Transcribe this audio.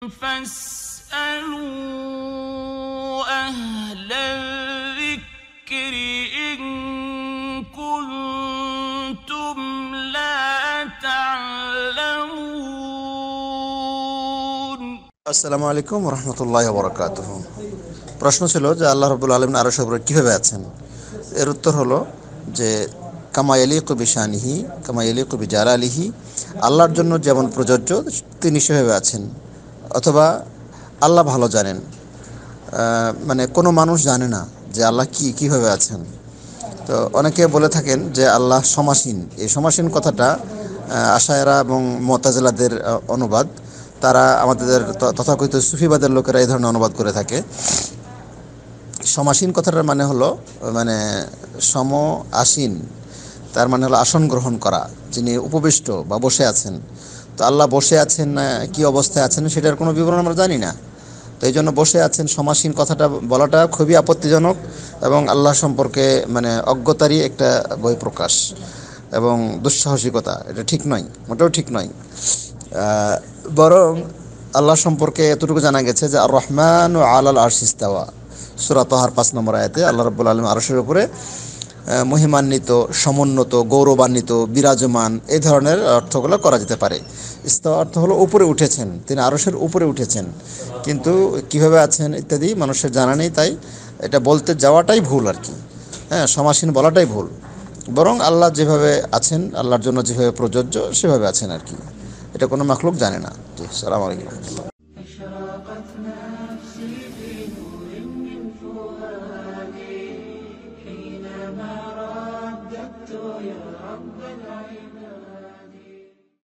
فاسألوا أهل الذكر إن كنتم لا تعلمون আসসালামু আলাইকুম ওয়া রাহমাতুল্লাহি ওয়া বারাকাতুহু। প্রশ্ন ছিল যে আল্লাহ রাব্বুল আলামিন আরশের উপরে কিভাবে আছেন। এর উত্তর হলো যে কামা ইয়ালিকু বিশানিহি কামা ইয়ালিকু বিজালালিহি, আল্লাহর জন্য যেমন প্রযোজ্য তিনি সেভাবে আছেন, অথবা আল্লাহ ভালো জানেন। মানে কোনো মানুষ জানে না যে আল্লাহ কীভাবে আছেন। তো অনেকে বলে থাকেন যে আল্লাহ সমাসীন। এই সমাসীন কথাটা আশায়রা এবং মুতাজিলাদের অনুবাদ। তারা আমাদের তথাকথিত সুফিবাদের লোকেরা এই ধরনের অনুবাদ করে থাকে। সমাসীন কথাটার মানে হলো মানে সম আসীন, তার মানে হলো আসন গ্রহণ করা, যিনি উপবিষ্ট বা বসে আছেন। তো আল্লাহ বসে আছেন না কী অবস্থায় আছেন সেটার কোনো বিবরণ আমরা জানি না। তো এই জন্য বসে আছেন সমাসীন কথাটা বলাটা খুবই আপত্তিজনক এবং আল্লাহ সম্পর্কে মানে অজ্ঞতারই একটা বহিঃপ্রকাশ এবং দুঃসাহসিকতা। এটা ঠিক নয়, মোটেও ঠিক নয়। বরং আল্লাহ সম্পর্কে এতটুকু জানা গেছে যে আর রহমান ও আলাল আরশ ইস্তাওয়া, সূরা তাহার ৫ নম্বর আয়াতে আল্লাহ রাব্বুল আলামিন আরশের উপরে মহিমান্বিত, সমুন্নত, গৌরবান্বিত, বিরাজমান, এই ধরনের অর্থগুলো করা যেতে পারে। ইস্তাওয়া অর্থ হলো উপরে উঠেছেন, তিনি আরশের উপরে উঠেছেন, কিন্তু কিভাবে আছেন ইত্যাদি মানুষের জানা নেই। তাই এটা বলতে যাওয়াটাই ভুল আর কি। সমাসীন বলাটাই ভুল। বরং আল্লাহ যেভাবে আছেন, আল্লাহর জন্য যেভাবে প্রযোজ্য সেভাবে আছেন আর কি। এটা কোনো মাখলুক জানে না। জি, আসসালামু আলাইকুম।